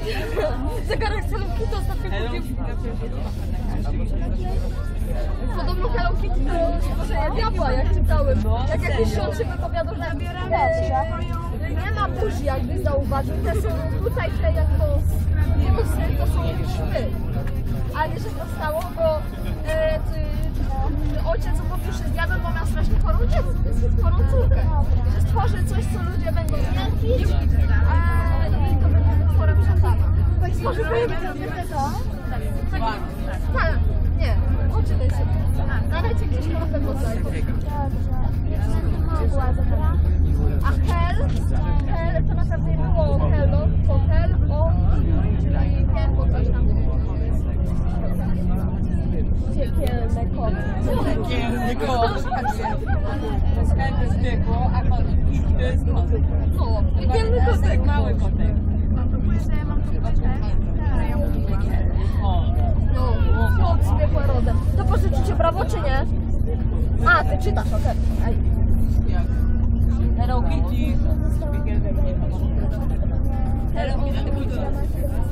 Zegarek Hello Kitty ostatnio kupił. Podobno Hello Kitty to stworzenie diabła, jak czytałem. Jak jakiś ksiądz się wypowiadał, że nie ma buzi, jakby zauważył. Te są tutaj, te jako włosy, to są szwy. Ale wiesz, jak to stało, bo ojciec opowił, że zjadł, bo miał strasznie chorą córkę. Że stworzy coś, co ludzie będą wielkić, i to będzie wytworem szatana. Stworzy to? Tak, nie. Oczytaj sobie. Nadajcie gdzieś trochę mozaiku. A hell to naprawdę było hello, to hell, czyli piekło coś tam. Piekielne kot. Piekielny kot. Hell to jest piekło, a kot to jest kot. No, piekielny kotek. Mały kotek. No, kot z piekła rodem. To pożyczycie brawo, czy nie? A, ty czytasz, okej. Hello Kitty. Hello Kitty.